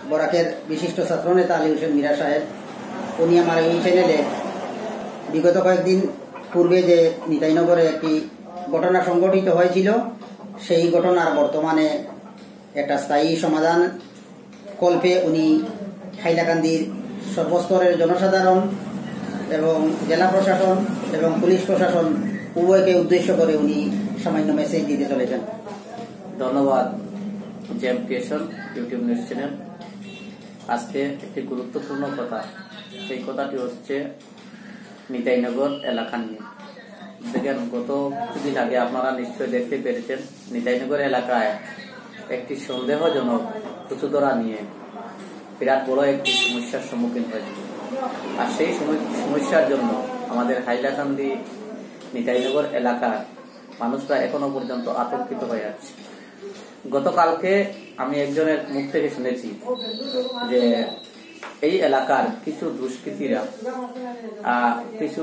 বরাকের বিশিষ্ট ছাত্রনেতা আলী হোসেন মীরা সাহেব, উনি আমার এই চ্যানেলে বিগত কয়েকদিন পূর্বে যে নিতাইনগরে একটি ঘটনা সংঘটিত হয়েছিল, সেই ঘটনার বর্তমানে একটা স্থায়ী সমাধান কল্পে উনি হাইলাকান্দির সর্বস্তরের জনসাধারণ এবং জেলা প্রশাসন এবং পুলিশ প্রশাসন উভয়কে উদ্দেশ্য করে উনি সামান্য মেসেজ দিতে চলেছেন। ধন্যবাদ Gem Creation YouTube news channel. আজকে একটি গুরুত্বপূর্ণ কথা, সেই কথাটি হচ্ছে নিতাইনগর এলাকা নিয়ে। দেখেন, গত কিছুদিন আগে আপনারা নিশ্চয়ই দেখতে পেরেছেন, নিতাইনগর এলাকায় একটি সন্দেহজনক কচুদরা নিয়ে বিরাট বড় একটি সমস্যার সম্মুখীন হয়েছিল। আর সেই সমস্যার জন্য আমাদের হাইলাকান্দি নিতাইনগর এলাকার মানুষরা এখনো পর্যন্ত আতঙ্কিত হয়ে আছে। গতকালকে আমি একজনের মুখ থেকে শুনেছি যে এই এলাকার কিছু দুষ্কৃতীরা কিছু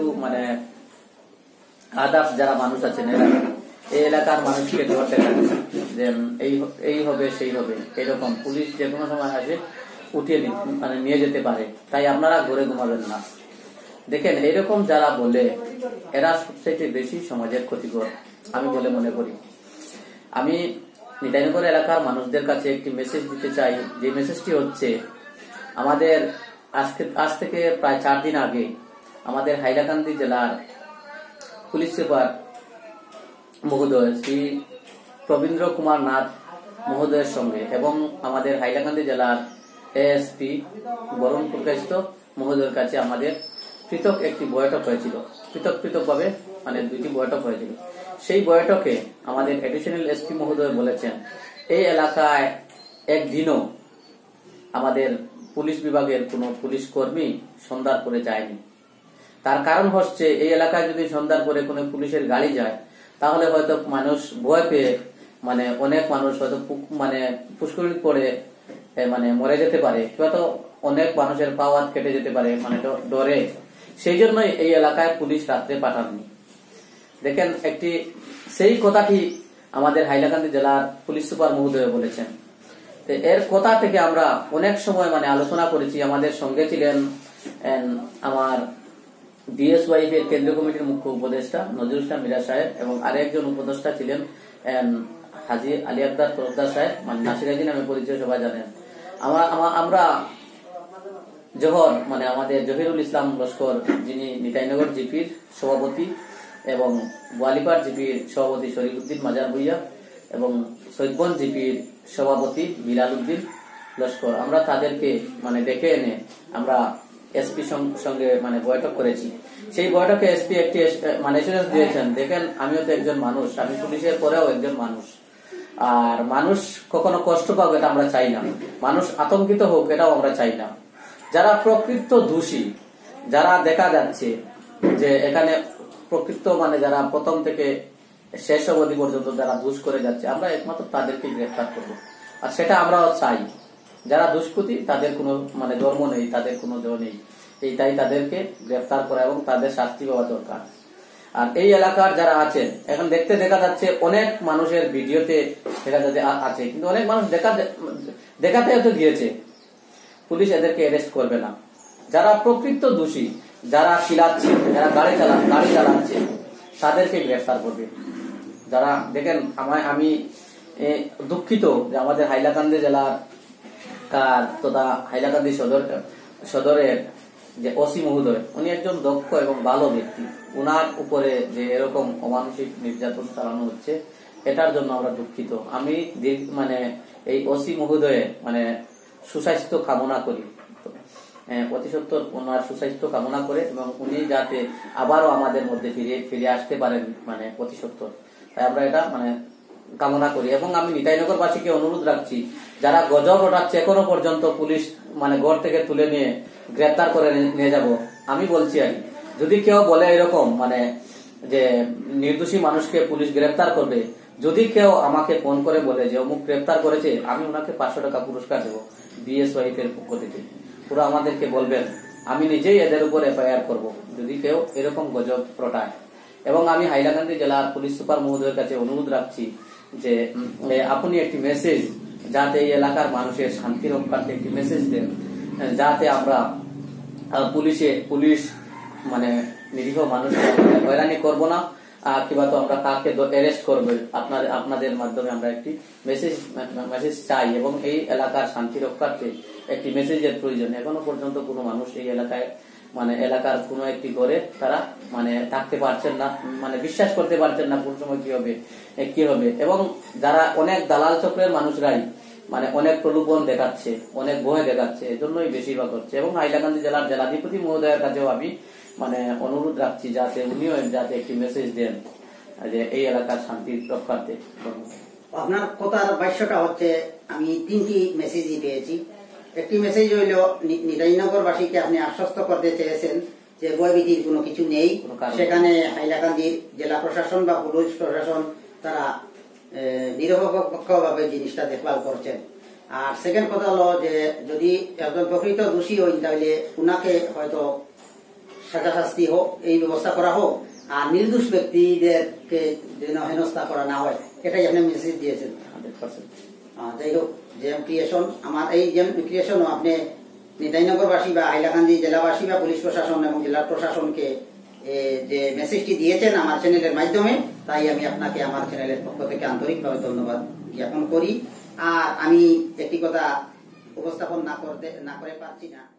আদার্স যারা মানুষ আছেন এই এলাকার মানুষকে ধরতে পারছে যে এই হবে সেই হবে, এরকম পুলিশ যে কোনো সময় আসে উঠিয়ে নিয়ে যেতে পারে, তাই আপনারা ঘরে ঘুমাবেন না। দেখেন, এইরকম যারা বলে এরা সবচেয়ে বেশি সমাজের ক্ষতিকর আমি বলে মনে করি। আমি নিতাইনগর এলাকার মানুষদের কাছে একটি মেসেজ দিতে চাই, যে মেসেজটি হচ্ছে আমাদের আজ থেকে প্রায় 4 দিন আগে আমাদের হাইলাকান্দি জেলার পুলিশ সুপার মহোদয় শ্রী প্রবীন্দ্র কুমার নাথ মহোদয়ের সঙ্গে এবং আমাদের হাইলাকান্দি জেলার এএসপি বরুণ প্রকাশিত মহোদয়ের কাছে আমাদের পৃথক একটি বৈঠক হয়েছিল। পৃথকভাবে 2টি বৈঠক হয়েছিল। সেই বৈঠকে আমাদের এডিশনাল এসপি মহোদয় বলেছেন এই এলাকায় একদিনও আমাদের পুলিশ বিভাগের কোনো পুলিশ কর্মী সন্ধ্যার পরে যায়নি। তার কারণ হচ্ছে এই এলাকায় যদি সন্ধ্যার পরে কোনো পুলিশের গাড়ি যায় তাহলে হয়তো মানুষ ভয় পেয়ে অনেক মানুষ হয়তো পুষ্করিত পড়ে মরে যেতে পারে, হয়তো অনেক মানুষের পা হাত কেটে যেতে পারে ডরে। সেই জন্যই এই এলাকায় পুলিশ রাত্রে পাঠাননি। দেখেন, সেই কথাটি আমাদের হাইলাকান্দি জেলার পুলিশ সুপার মহোদয় বলেছেন। এর কথা থেকে আমরা অনেক সময় আলোচনা করেছি। আমাদের সঙ্গে ছিলেন আমার ডিএসওয়াইফ এর কেন্দ্রীয় কমিটির মুখ্য উপদেষ্টা নজরুল ইসলাম মীরা সাহেব এবং আরেকজন উপদেষ্টা ছিলেন হাজী আলী আকবর তরফদার সাহেব, নাসির হাজী নামে পরিচয় সবাই জানেন। আমরা জহর আমাদের জহিরুল ইসলাম লস্কর, যিনি নিতাইনগর জিপির সভাপতি, এবং গোয়ালিপাড় জিপির সভাপতি শরীফুদ্দিন মাজার ভুইয়া এবং সৈয়দগঞ্জ জিপির সভাপতি বিলাল উদ্দিন লস্কর, আমরা তাদেরকে ডেকে এনে আমরা এসপি সঙ্গে বৈঠক করেছি। সেই বৈঠকে এসপি একটি এসএমএস দিয়েছেন, দেখেন আমিও তো একজন মানুষ, আমি পুলিশের পরেও একজন মানুষ, আর মানুষ কখনো কষ্ট পাবে এটা আমরা চাই না, মানুষ আতঙ্কিত হোক এটাও আমরা চাই না। যারা প্রকৃত দোষী, যারা দেখা যাচ্ছে যে এখানে প্রকৃত যারা প্রথম থেকে শেষ অবধি পর্যন্ত যারা দোষ করে যাচ্ছে, আমরা একমাত্র তাদেরকে গ্রেফতার করবো। আর সেটা আমরাও চাই। যারা দুষ্কৃতী তাদের কোনো ধর্ম নেই, তাদের কোনো জয় নেই, তাই তাদেরকে গ্রেফতার করা এবং তাদের শাস্তি পাওয়া দরকার। আর এই এলাকার যারা আছেন, এখন দেখা যাচ্ছে অনেক মানুষের ভিডিওতে দেখা যাচ্ছে আছে, কিন্তু অনেক মানুষ দেখাতে হয়তো গিয়েছে, পুলিশ এদেরকে অ্যারেস্ট করবে না। যারা প্রকৃত দোষী, যারা চিলাচ্ছে, যারা গাড়ি চালাচ্ছে, তাদেরকে গ্রেফতার করবে। যারা দেখেন, আমি দুঃখিত যে আমাদের হাইলাকান্দি জেলার তথা হাইলাকান্দি সদরের যে ওসি মহোদয়, উনি একজন দক্ষ এবং ভালো ব্যক্তি। উনার উপরে যে এরকম অমানসিক নির্যাতন চালানো হচ্ছে, এটার জন্য আমরা দুঃখিত। আমি এই ওসি মহোদয়ে সুস্বাস্থ্য কামনা করি, অতি সত্বর ওনার সুস্বাস্থ্য কামনা করে এবং উনি যাতে আবারও আমাদের মধ্যে ফিরে আসতে পারেন অতি সত্বর, তাই আমরা এটা কামনা করি। এবং আমি নিতাইনগরবাসীকে অনুরোধ রাখছি, যারা গজব ওঠাচ্ছে এখনো পর্যন্ত পুলিশ গড় থেকে তুলে নিয়ে গ্রেপ্তার করে নিয়ে যাব, আমি বলছি আর যদি কেউ বলে এরকম যে নির্দোষী মানুষকে পুলিশ গ্রেপ্তার করবে, যদি কেউ আমাকে ফোন করে বলে যে অমুক গ্রেপ্তার করেছে, আমি ওনাকে 500 টাকা পুরস্কার দেবো ডিএসওয়াইফ এর পক্ষ থেকে। পুরো আমাদেরকে বলবেন, আমি নিজেই এদের উপর এফআইআর করব যদি কেউ এরকম গজব রটায়। এবং আমি হাইলাকান্দি জেলার পুলিশ সুপার মহোদয়ের কাছে অনুরোধ রাখছি যে আপনি একটি মেসেজ যাতে এই এলাকার মানুষের শান্তি রক্ষার্থে একটি মেসেজ দেন, যাতে আমরা পুলিশ মানে নিরীহ মানুষকে হয়রানি করবো না, কিংবা তো আমরা কাকে অ্যারেস্ট করবো, আপনাদের মাধ্যমে আমরা একটি মেসেজ চাই এবং এই এলাকার শান্তি রক্ষার্থে একটি মেসেজের প্রয়োজন। এখনো পর্যন্ত কোনো মানুষ এই এলাকায় মানে এলাকার কোনো একটি ঘরে তারা মানে থাকতে পারছেন না, মানে বিশ্বাস করতে পারছেন না কোন সময় কি হবে এবং যারা অনেক দালাল চক্রের মানুষরাই মানে অনেক প্রলোভন দেখাচ্ছে, অনেক ভয় দেখাচ্ছে, এজন্যই বেশিরভাগ হচ্ছে। এবং হাইলাকান্দি জেলার জেলাধিপতি মহোদয়ের কাছেও আমি মানে অনুরোধ রাখছি যাতে উনিও যাতে একটি মেসেজ দেন যে এই এলাকার শান্তি রক্ষার্থে। আপনার কথার ভাষ্যটা হচ্ছে আমি 3টি মেসেজই পেয়েছি। একটি মেসেজ হইল নিতাইনগরবাসীকে আপনি আশ্বস্ত করতে চেয়েছেন যে ভয়ভীতির কোনো কিছু নেই, সেখানে হাইলাকান্দির জেলা প্রশাসন বা পুলিশ প্রশাসন তারা নিরপেক্ষভাবে জিনিসটা দেখভাল করছেন। আর সেকেন্ড কথা হলো যে যদি একজন প্রকৃত দোষী হই তাহলে উনাকে হয়তো সাজা শাস্তি হোক, এই ব্যবস্থা করা হোক, আর নির্দোষ ব্যক্তিদেরকে যেন হেনস্থা করা না হয়, এটাই আপনি মেসেজ দিয়েছেন। যাই হোক, জেএম ক্রিয়েশন, আমার এই জেএম ক্রিয়েশনও আপনি নিতাইনগরবাসী বা হাইলাকান্দি জেলাবাসী বা পুলিশ প্রশাসন এবং জেলা প্রশাসনকে যে মেসেজটি দিয়েছেন আমার চ্যানেলের মাধ্যমে, তাই আমি আপনাকে আমার চ্যানেলের পক্ষ থেকে আন্তরিকভাবে ধন্যবাদ জ্ঞাপন করি। আর আমি একটি কথা উপস্থাপন না করে পারছি না।